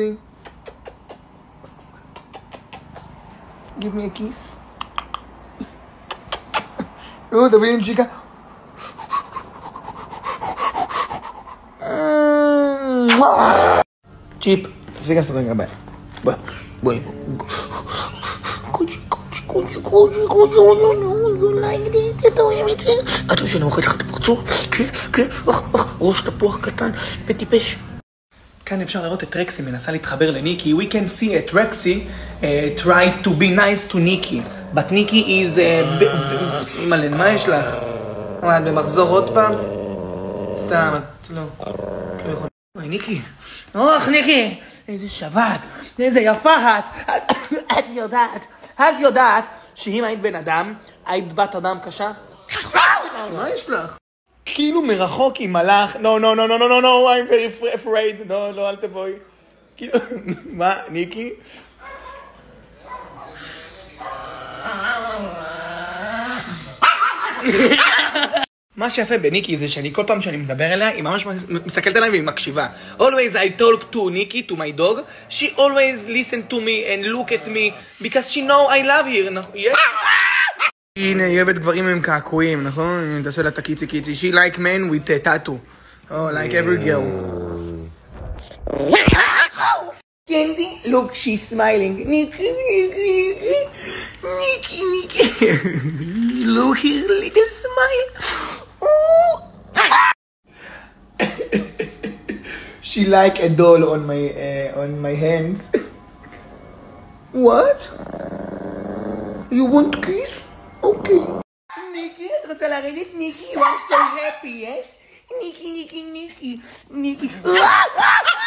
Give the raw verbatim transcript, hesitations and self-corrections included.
say? Give me a kiss. Oh, תביא לי נשיקה. צ'יפ, תפסיק לעשות רגע ביי. בואי, בואי. קוצ'י, קוצ'י, קוצ'י, קוצ'י, קוצ'י, you like it, אתה אוהב את זה? את לא שאני מוחץ לך את הפרצוף? כן, כן, ראש תפוח קטן וטיפש. כאן אפשר לראות את רקסי מנסה להתחבר לניקי. We can see את רקסי uh, try to be nice to ניקי. But ניקי is... אימא'לה, מה יש לך? מה, למחזור עוד פעם? סתם, את לא... לא יכולה... אוי, ניקי. אוח, ניקי. איזה שבת. איזה יפה את. את יודעת. את יודעת שאם היית בן אדם, היית בת אדם קשה? מה יש לך? כאילו מרחוק עם מלאך, no, no, no, no, no, no, no, I'm very afraid, no, לא, אל תבואי. כאילו, מה, ניקי? מה שיפה בניקי זה שאני כל פעם שאני מדבר אליה, היא ממש מסתכלת עליי והיא מקשיבה. Always I talk to Nikki, to my dog, she always listen to me and look at me, because she know I love her, yes? הנה, היא אוהבת גברים עם קעקועים, נכון? אני תעשה לה את הקיצי קיצי. She like men with a tattoo. Oh, like every girl. Candy, look, she's smiling. Nikki, Nikki, Nikki. Nikki, Nikki. Look her little smile. Oh. She like a doll on my, uh, on my hands. What? You want kiss? אוקיי. ניקי, את רוצה לרדת? ניקי, you are so happy, yes? ניקי, ניקי, ניקי, ניקי.